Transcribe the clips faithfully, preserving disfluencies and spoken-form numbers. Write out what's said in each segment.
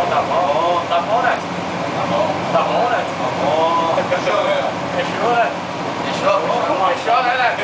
Tá bom, tá bom, né? Tá bom. Tá bom, né? Tá bom. Fechou, né? Fechou, né? Fechou, fechou. Fechou, né, né?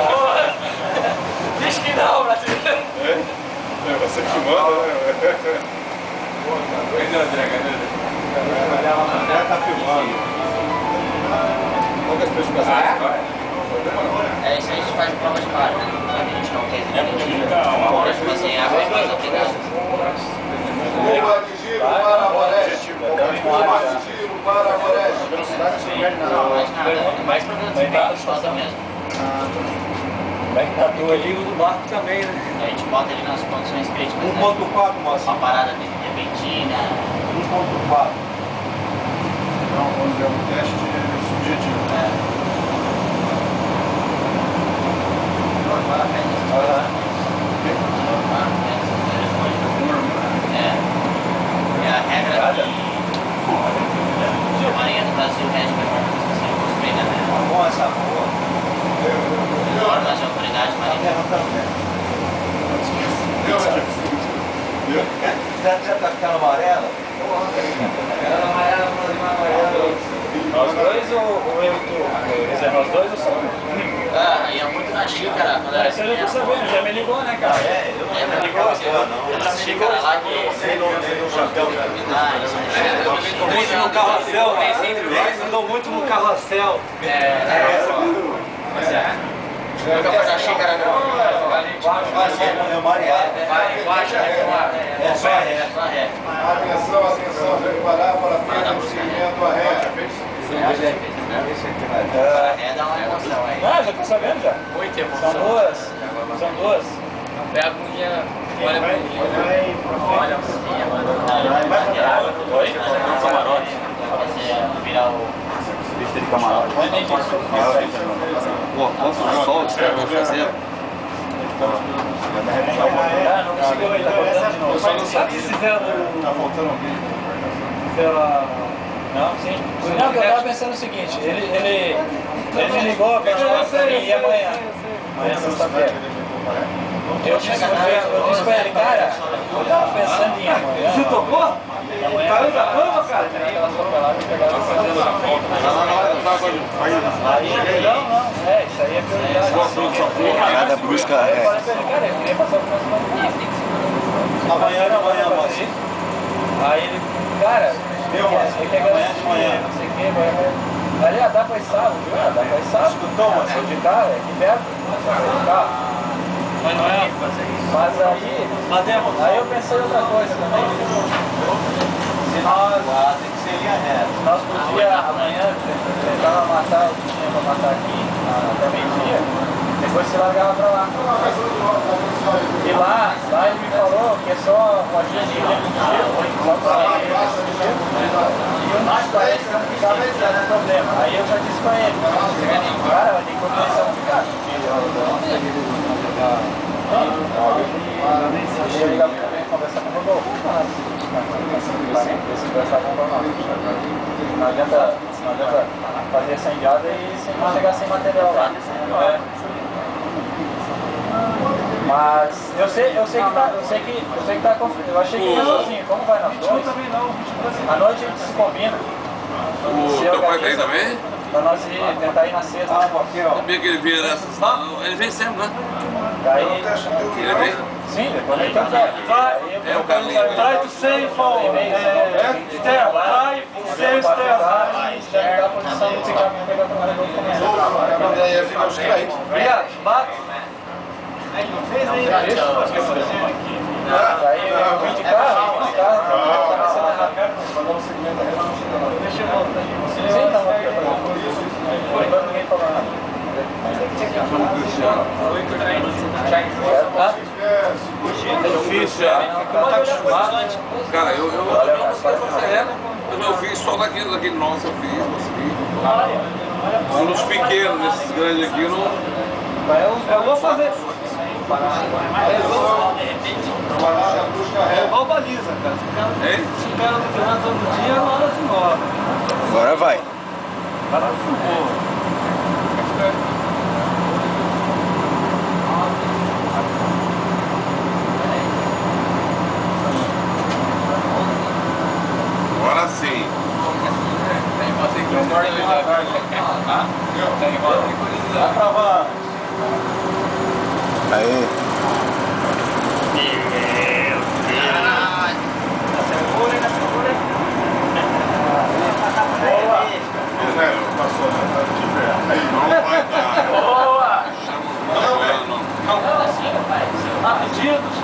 Diz que não, brasileiro. É? Você que manda, né? Pois é, André, cadê? Já tá filmando. Qual que é a especificação? É isso aí, a gente faz prova de mar, né? A gente não fez ainda. Tipo assim, a coisa mais obrigada. Curva de giro para a Boreste. Curva de giro para a Boreste. Não, mais nada. Mais pra velocidade só mesmo. Como é que tá tu ali do barco também, né? A gente bota ele nas condições críticas. um ponto quatro, moço. Uma parada repentina. um ponto quatro. Então, vamos ver um teste subjetivo. É. É a regra que a Marinha do Brasil rege para a construção construída, né? Bom, essa boa. Normas de autoridade marítima. Você tá ficando amarela? Ela amarela, amarela. Nós dois ou eu e tu? Quer dizer, nós dois ou só um? Ah, ia muito na xícara quando era Isso eu já tô sabendo, já me ligou, né, cara? É, eu não Lembra me aquela ligou, xícara lá que... Nem no, nem no chapéu, Ah, isso é Muito no carrossel, eles andam muito no carrossel. É, é. Nunca foi na xícara, não. é mareado. Baixa, É só ré. só ré. Atenção, atenção, preparar para a pista de seguimento a ré. Para ré dá uma emoção aí. Ah, já tô sabendo já. Muita São emoção. duas. São duas. Pega a bundinha, olha a bundinha. Olha a bundinha, mano. Vai pra água. Oi? Camarote. Pra você virar o... Pista de camarote. Pô, quanto sol que você vai fazer? Ah, não conseguiu ainda. Mas não sabe se fizeram... Tá faltando alguém. Fizeram... Não, sim. Não, porque eu tava pensando o seguinte, ele, ele, ele me ligou pra falar pra mim e amanhã. Amanhã sexta-feira. Eu disse, eu disse pra ele, cara, eu tava pensando em amanhã. Você tocou? Caiu da cama, cara? Aí, não, não, é, isso aí é prioridade. Nada brusca, Aí eu é. falei pra ele, cara, eu queria passar o próximo dia. Amanhã não, amanhã, moço. Aí ele, cara, você quer garantir, não sei o que, vai, vai. Ali, ah, dá pra ir sábado, viu? Ah, dá pra ir sábado. Escutou, mano? Vou de carro, é aqui perto. Vou de carro. Mas não é fazer isso. Mas aí, aí eu pensei em outra coisa também. Se nós, Tem que ser linha reta. se nós podíamos amanhã tentar matar o que tinha pra matar aqui, até meio-dia, depois se largava pra lá. E lá, lá ele me falou que é só rodinha de combustível, só pra sair e o nosso parece que não ficava tendo problema. Aí eu já disse pra ele, cara, vai ter que começar a ficar. E eu ligar pra ele conversar com o Rodolfo. Esse conversar com o Rodolfo. Não adianta, não adianta fazer essa enviada e sem chegar sem material lá. É. Mas eu sei, eu sei que tá, eu sei que, eu sei que tá confuso. Eu achei que ia sozinho. Como vai nós dois? À noite a gente se combina. O teu pai vem também? Pra nós ir, tentar ir na sexta. Ah, aqui, ó. Sabia que ele vinha nessas... Ele vem sempre, né? Daí, Ele vem? sim, depois ele tem que vai. É o caminho. Try to save for step, try to save step. Dá a posição do pick-up que pegar a tomada do começo. Ia ficar os três. Obrigado, bate. Não fez ainda. Aí eu vim de carro, vim de carro, tá começando a rápido. Deixa eu voltar. Sim, não, por enquanto ninguém falou nada. Tá? Eu fiz já. Tá acostumado? Cara, eu, eu, eu não sei fazer, mas eu fiz só daquele, daquele nosso, eu fiz, consegui. Nos pequenos, nesses grandes aqui, eu não... Eu vou fazer. É igual baliza, cara. Hein? Se o cara não treinar todo dia, na hora se move. Agora vai. Para o futebol. atingidos.